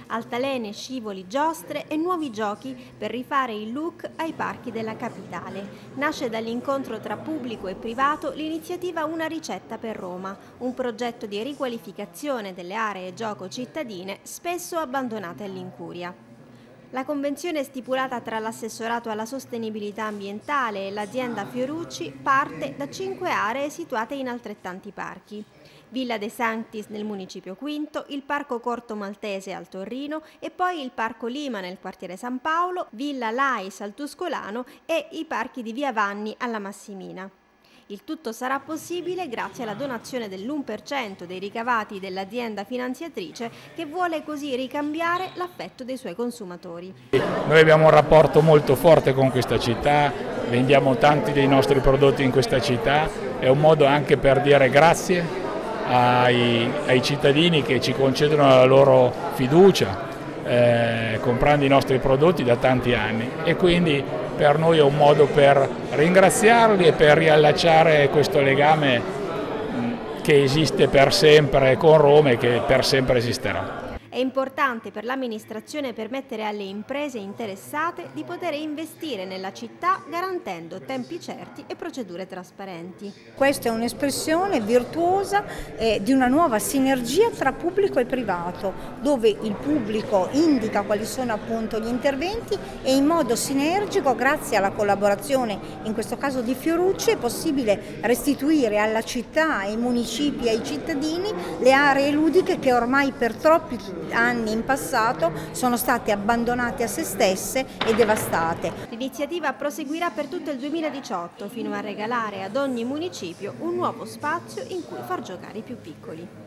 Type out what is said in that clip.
altalene, scivoli, giostre e nuovi giochi per rifare il look ai parchi della capitale. Nasce dall'incontro tra pubblico e privato l'iniziativa Una ricetta per Roma, un progetto di riqualificazione delle aree gioco cittadine spesso abbandonate all'incuria. La convenzione stipulata tra l'assessorato alla sostenibilità ambientale e l'azienda Fiorucci parte da 5 aree situate in altrettanti parchi. Villa De Sanctis nel municipio Quinto, il Parco Corto Maltese al Torrino e poi il Parco Lima nel quartiere San Paolo, Villa Lais al Tuscolano e i parchi di Via Vanni alla Massimina. Il tutto sarà possibile grazie alla donazione dell'1% dei ricavati dell'azienda finanziatrice che vuole così ricambiare l'affetto dei suoi consumatori. Noi abbiamo un rapporto molto forte con questa città, vendiamo tanti dei nostri prodotti in questa città, è un modo anche per dire grazie ai cittadini che ci concedono la loro fiducia comprando i nostri prodotti da tanti anni e quindi per noi è un modo per ringraziarli e per riallacciare questo legame che esiste per sempre con Roma e che per sempre esisterà. È importante per l'amministrazione permettere alle imprese interessate di poter investire nella città garantendo tempi certi e procedure trasparenti. Questa è un'espressione virtuosa di una nuova sinergia tra pubblico e privato, dove il pubblico indica quali sono appunto gli interventi e in modo sinergico, grazie alla collaborazione in questo caso di Fiorucci, è possibile restituire alla città, ai municipi e ai cittadini le aree ludiche che ormai per troppi anni in passato sono state abbandonate a se stesse e devastate. L'iniziativa proseguirà per tutto il 2018 fino a regalare ad ogni municipio un nuovo spazio in cui far giocare i più piccoli.